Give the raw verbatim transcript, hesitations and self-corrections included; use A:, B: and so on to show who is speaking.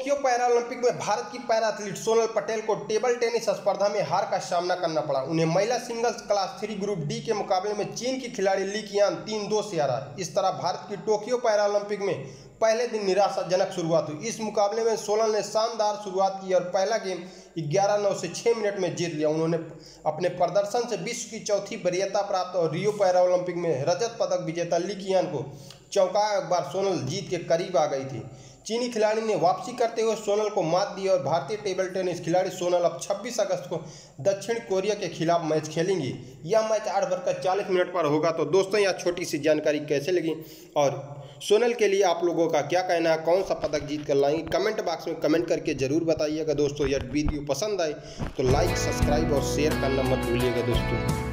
A: Tokyo Paralympic में भारत की para athlete Sonal Patel को टेबल टेनिस स्पर्धा में हार का सामना करना पड़ा। उन्हें महिला singles class three group D के मुकाबले में चीन की खिलाड़ी ली कीयान तीन दो से हारा। इस तरह भारत की टोक्यो पैरालंपिक में पहले दिन निराशाजनक शुरुआत हुई। इस मुकाबले में सोनल ने शानदार शुरुआत की और पहला गेम ग्यारह नौ से छः मिनट में जीत लिया। उन्होंने अपने प्रदर्शन से विश्व की चौथी वरीयता प्राप्त और रियो पैरालंपिक में रजत पदक विजेता ली कीयान को चौंकाया। एक बार सोनल जीत के करीब आ गई थी। चीनी खिलाड़ी ने वापसी करते हुए सोनल को मात दी और भारतीय टेबल टेनिस खिलाड़ी सोनल अब छब्बीस अगस्त को दक्षिण कोरिया के खिलाफ मैच खेलेंगी। यह मैच आठ बजकर चालीस मिनट पर होगा। तो दोस्तों, यह छोटी सी जानकारी कैसे लगी और सोनल के लिए आप लोगों का क्या कहना है, कौन सा पदक जीत कर लाएंगे, कमेंट बॉक्स में कमेंट करके जरूर बताइएगा। दोस्तों, यह वीडियो पसंद आए तो लाइक, सब्सक्राइब और शेयर करना मत भूलिएगा दोस्तों।